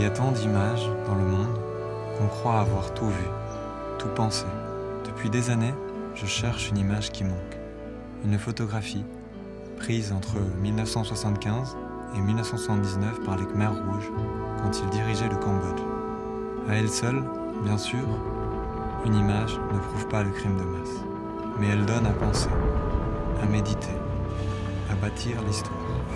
a tant d'images dans le monde qu'on croit avoir tout vu, tout pensé. Depuis des années, je cherche une image qui manque. Une photographie prise entre 1975 et 1979 par les Khmers rouges quand ils dirigeaient le Cambodge. À elle seule, bien sûr, une image ne prouve pas le crime de masse, mais elle donne à penser, à méditer, à bâtir l'histoire.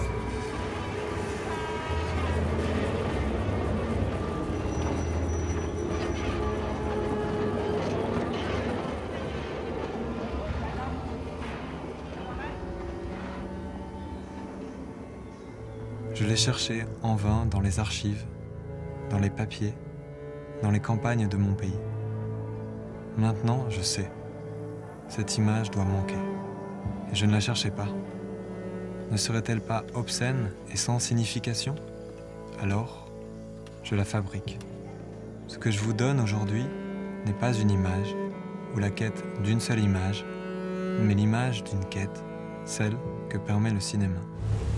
Je l'ai cherché en vain dans les archives, dans les papiers, dans les campagnes de mon pays. Maintenant, je sais, cette image doit manquer. Et je ne la cherchais pas. Ne serait-elle pas obscène et sans signification? Alors, je la fabrique. Ce que je vous donne aujourd'hui n'est pas une image ou la quête d'une seule image, mais l'image d'une quête, celle que permet le cinéma.